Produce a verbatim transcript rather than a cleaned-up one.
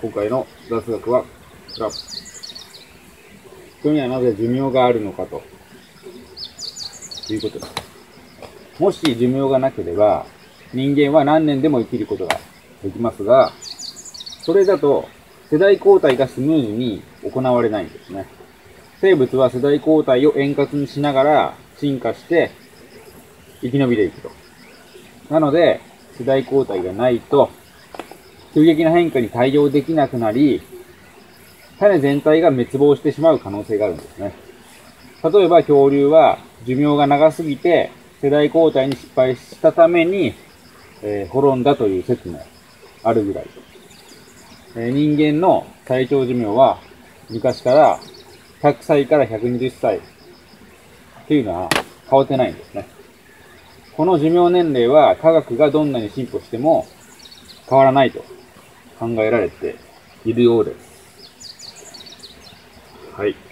今回の雑学はこちら。人にはなぜ寿命があるのかということです。もし寿命がなければ、人間は何年でも生きることができますが、それだと世代交代がスムーズに行われないんですね。生物は世代交代を円滑にしながら進化して生き延びていくと。なので、世代交代がないと、急激な変化に対応できなくなり、種全体が滅亡してしまう可能性があるんですね。例えば恐竜は寿命が長すぎて世代交代に失敗したために、えー、滅んだという説もあるぐらい。えー、人間の最長寿命は昔からひゃくさいからひゃくにじゅっさいっていうのは変わってないんですね。この寿命年齢は科学がどんなに進歩しても変わらないと考えられているようです。はい。